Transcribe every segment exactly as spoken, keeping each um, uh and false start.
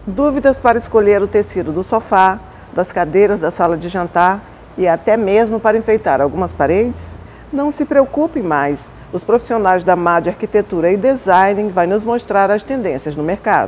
Dúvidas para escolher o tecido do sofá, das cadeiras da sala de jantar e até mesmo para enfeitar algumas paredes? Não se preocupe mais, os profissionais da M A D Arquitetura e Design vão nos mostrar as tendências no mercado.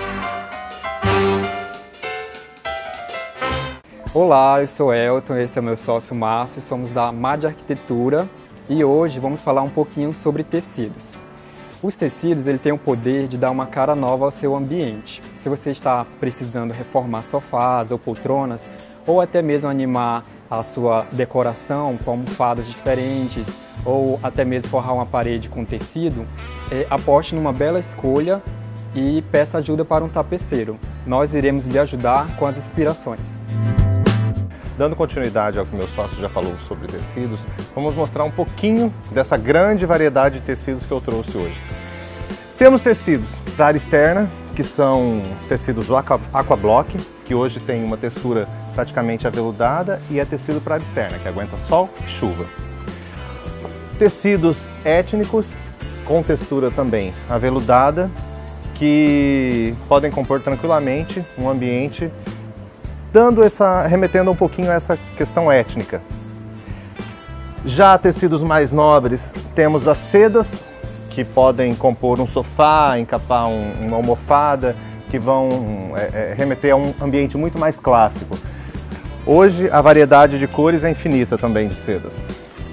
Olá, eu sou Elton, esse é o meu sócio Márcio, somos da M A D Arquitetura e hoje vamos falar um pouquinho sobre tecidos. Os tecidos ele tem o poder de dar uma cara nova ao seu ambiente. Se você está precisando reformar sofás ou poltronas, ou até mesmo animar a sua decoração com almofadas diferentes, ou até mesmo forrar uma parede com tecido, é, aposte numa bela escolha e peça ajuda para um tapeceiro. Nós iremos lhe ajudar com as inspirações. Dando continuidade ao que meu sócio já falou sobre tecidos, vamos mostrar um pouquinho dessa grande variedade de tecidos que eu trouxe hoje. Temos tecidos para área externa, que são tecidos Aquablock, que hoje tem uma textura praticamente aveludada, e é tecido para área externa, que aguenta sol e chuva. Tecidos étnicos, com textura também aveludada, que podem compor tranquilamente um ambiente dando essa, remetendo um pouquinho a essa questão étnica. Já tecidos mais nobres, temos as sedas, que podem compor um sofá, encapar um, uma almofada, que vão é, é, remeter a um ambiente muito mais clássico. Hoje a variedade de cores é infinita também de sedas.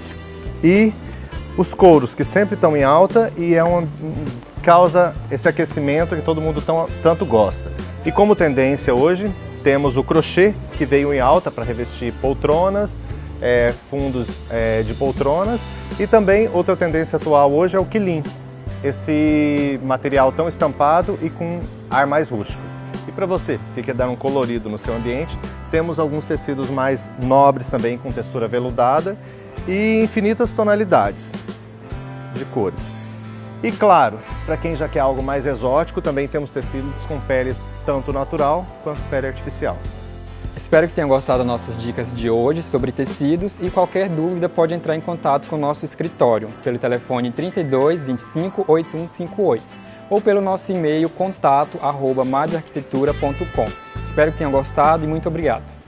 E os couros, que sempre estão em alta e é uma, causa esse aquecimento que todo mundo tão, tanto gosta. E como tendência hoje, temos o crochê, que veio em alta para revestir poltronas, é, fundos é, de poltronas, e também outra tendência atual hoje é o quilim, esse material tão estampado e com ar mais rústico. E para você que quer dar um colorido no seu ambiente, temos alguns tecidos mais nobres também, com textura veludada e infinitas tonalidades de cores. E claro, para quem já quer algo mais exótico, também temos tecidos com peles tanto natural quanto pele artificial. Espero que tenham gostado das nossas dicas de hoje sobre tecidos e qualquer dúvida pode entrar em contato com o nosso escritório pelo telefone trinta e dois, vinte e cinco, oitenta e um cinquenta e oito ou pelo nosso e-mail contato arroba madarquitetura ponto com. Espero que tenham gostado e muito obrigado.